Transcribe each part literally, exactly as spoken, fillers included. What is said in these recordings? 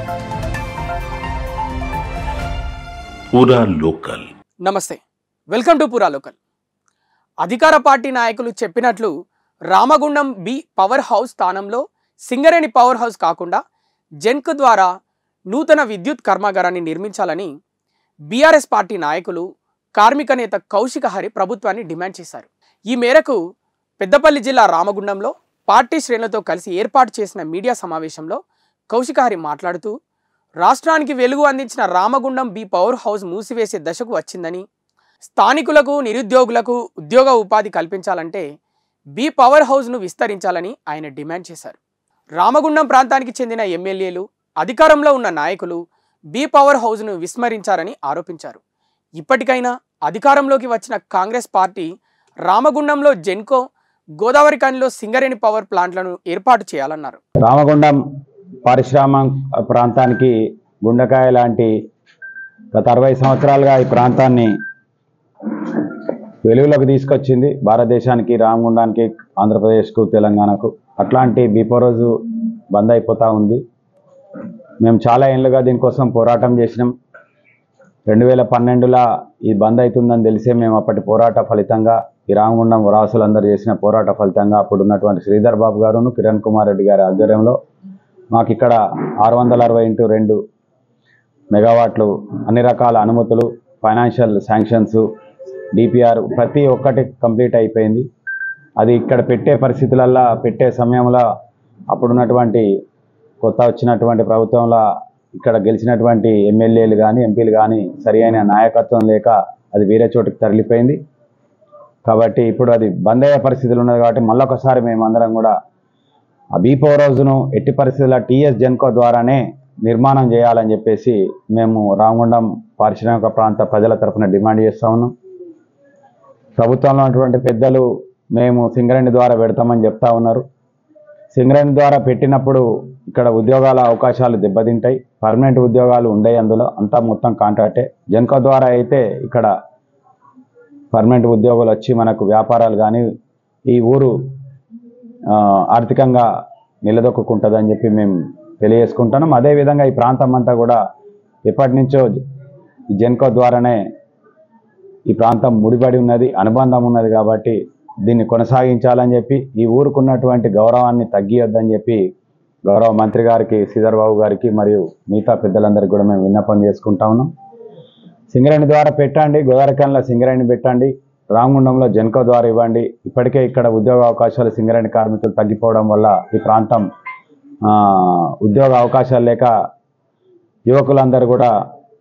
పూరా లోకల్. నమస్తే, welcome to పూరా లోకల్. అధికార పార్టీ నాయకులు చెప్పినట్లు రామగుండం బి పవర్ హౌస్ స్థానంలో సింగరేణి పవర్ హౌస్ కాకుండా జెన్కో ద్వారా నూతన విద్యుత్ కర్మాగారాన్ని నిర్మించాలని బీఆర్ఎస్ పార్టీ నాయకులు కార్మిక నేత కౌశిక హరి ప్రభుత్వాన్ని డిమాండ్ చేశారు. ఈ మేరకు పెద్దపల్లి జిల్లా రామగుండంలో పార్టీ శ్రేణులతో కలిసి ఏర్పాటు చేసిన మీడియా సమావేశంలో కౌశిక హరి మాట్లాడుతూ రాష్ట్రానికి వెలుగు అందించిన రామగుండం బి పవర్ హౌస్ మూసివేసే దశకు వచ్చిందని, స్థానికులకు నిరుద్యోగులకు ఉద్యోగ ఉపాధి కల్పించాలంటే బి పవర్ హౌస్ను విస్తరించాలని ఆయన డిమాండ్ చేశారు. రామగుండం ప్రాంతానికి చెందిన ఎమ్మెల్యేలు, అధికారంలో ఉన్న నాయకులు బి పవర్ హౌస్ను విస్మరించారని ఆరోపించారు. ఇప్పటికైనా అధికారంలోకి వచ్చిన కాంగ్రెస్ పార్టీ రామగుండంలో జెన్కో, గోదావరి ఖనిలో సింగరేణి పవర్ ప్లాంట్లను ఏర్పాటు చేయాలన్నారు. రామగుండం పారిశ్రామిక ప్రాంతానికి గుండెకాయ లాంటి గత అరవై సంవత్సరాలుగా ఈ ప్రాంతాన్ని వెలుగులోకి తీసుకొచ్చింది భారతదేశానికి, రామగుండానికి, ఆంధ్రప్రదేశ్కు, తెలంగాణకు. అట్లాంటి బీపో రోజు బంద్ అయిపోతూ ఉంది. మేము చాలా ఏళ్ళుగా దీనికోసం పోరాటం చేసినాం. రెండు వేల పన్నెండులో ఈ బంద్ అవుతుందని తెలిసే మేము అప్పటి పోరాట ఫలితంగా, ఈ రామగుండం వాసులందరూ చేసిన పోరాట ఫలితంగా అప్పుడు ఉన్నటువంటి శ్రీధర్ బాబు గారును కిరణ్ కుమార్ రెడ్డి గారి ఆధ్వర్యంలో మాకు ఇక్కడ ఆరు వందల అరవై ఇంటూ రెండు మెగావాట్లు అన్ని రకాల అనుమతులు, ఫైనాన్షియల్ శాంక్షన్స్, డిపిఆర్ ప్రతి ఒక్కటి కంప్లీట్ అయిపోయింది. అది ఇక్కడ పెట్టే పరిస్థితులల్లో, పెట్టే సమయంలో అప్పుడున్నటువంటి కొత్త వచ్చినటువంటి ప్రభుత్వంలో ఇక్కడ గెలిచినటువంటి ఎమ్మెల్యేలు కానీ ఎంపీలు కానీ సరి అయిన నాయకత్వం లేక అది వేరే చోటుకి తరలిపోయింది. కాబట్టి ఇప్పుడు అది బంద్ అయ్యే పరిస్థితులు ఉన్నది. కాబట్టి మళ్ళొకసారి మేమందరం కూడా ఆ బీ పవర్ హౌస్ను ఎట్టి పరిస్థితుల్లో టీఎస్ జెన్కో ద్వారానే నిర్మాణం చేయాలని చెప్పేసి మేము రామగుండం పారిశ్రామిక ప్రాంత ప్రజల తరఫున డిమాండ్ చేస్తూ ఉన్నాం. ప్రభుత్వంలో ఉన్నటువంటి పెద్దలు మేము సింగరేణి ద్వారా పెడతామని చెప్తా ఉన్నారు. సింగరేణి ద్వారా పెట్టినప్పుడు ఇక్కడ ఉద్యోగాల అవకాశాలు దెబ్బతింటాయి, పర్మనెంట్ ఉద్యోగాలు ఉండవు. అందులో అంతా మొత్తం కాంట్రాక్టే. జెన్కో ద్వారా అయితే ఇక్కడ పర్మనెంట్ ఉద్యోగులు వచ్చి మనకు వ్యాపారాలు కానీ ఈ ఊరు ఆర్థికంగా నిలదొక్కుంటుందని చెప్పి మేము తెలియజేసుకుంటున్నాం. అదేవిధంగా ఈ ప్రాంతం అంతా కూడా ఎప్పటి నుంచో ఈ జెన్కో ద్వారానే ఈ ప్రాంతం ముడిపడి ఉన్నది, అనుబంధం ఉన్నది. కాబట్టి దీన్ని కొనసాగించాలని చెప్పి, ఈ ఊరుకున్నటువంటి గౌరవాన్ని తగ్గియొద్దని చెప్పి గౌరవ మంత్రి గారికి, శ్రీధర్ బాబు గారికి మరియు మిగతా పెద్దలందరికీ కూడా మేము విన్నపం చేసుకుంటా ఉన్నాం. సింగరేణి ద్వారా పెట్టండి, గోదావరి ఖనిలో సింగరేణి పెట్టండి, రామగుండంలో జెన్కో ద్వారా ఇవ్వండి. ఇప్పటికే ఇక్కడ ఉద్యోగ అవకాశాలు సింగరేణి కార్మికులు తగ్గిపోవడం వల్ల ఈ ప్రాంతం ఉద్యోగ అవకాశాలు లేక యువకులందరూ కూడా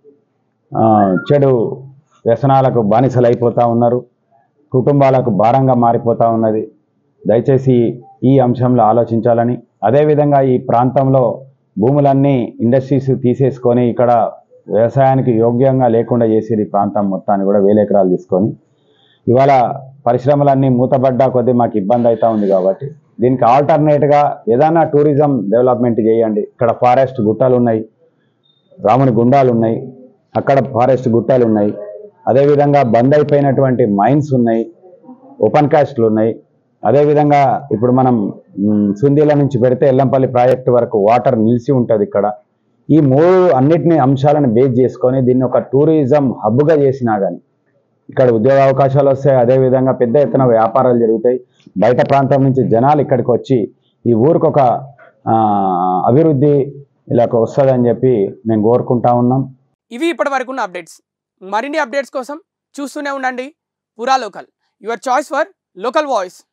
చెడు వ్యసనాలకు బానిసలు అయిపోతూ ఉన్నారు, కుటుంబాలకు భారంగా మారిపోతూ ఉన్నది. దయచేసి ఈ అంశంలో ఆలోచించాలని, అదేవిధంగా ఈ ప్రాంతంలో భూములన్నీ ఇండస్ట్రీస్ తీసేసుకొని ఇక్కడ వ్యవసాయానికి యోగ్యంగా లేకుండా చేసేది ఈ ప్రాంతం మొత్తాన్ని కూడా వేల ఎకరాలు తీసుకొని ఇవాళ పరిశ్రమలన్నీ మూతబడ్డా కొద్దీ మాకు ఇబ్బంది అవుతూ ఉంది. కాబట్టి దీనికి ఆల్టర్నేట్గా ఏదైనా టూరిజం డెవలప్మెంట్ చేయండి. ఇక్కడ ఫారెస్ట్ గుట్టలు ఉన్నాయి, రాముని గుండాలు ఉన్నాయి, అక్కడ ఫారెస్ట్ గుట్టలు ఉన్నాయి. అదేవిధంగా బంద్ అయిపోయినటువంటి మైన్స్ ఉన్నాయి, ఓపెన్ కాస్ట్లు ఉన్నాయి. అదేవిధంగా ఇప్పుడు మనం సుందీల నుంచి పెడితే ఎల్లంపల్లి ప్రాజెక్టు వరకు వాటర్ నిలిచి ఉంటుంది ఇక్కడ. ఈ మూడు అన్నిటిని అంశాలను బేస్ చేసుకొని దీన్ని ఒక టూరిజం హబ్గా చేసినా కానీ ఇక్కడ ఉద్యోగ అవకాశాలు వస్తాయి. అదేవిధంగా పెద్ద ఎత్తున వ్యాపారాలు జరుగుతాయి. బయట ప్రాంతం నుంచి జనాలు ఇక్కడికి వచ్చి ఈ ఊరికి ఒక అభివృద్ధి ఇలా వస్తుందని చెప్పి మేము కోరుకుంటా ఉన్నాం. ఇవి ఇప్పటి వరకు ఉన్న అప్డేట్స్. మరిన్ని అప్డేట్స్ కోసం చూస్తూనే ఉండండి పూరా local, your choice for local voice.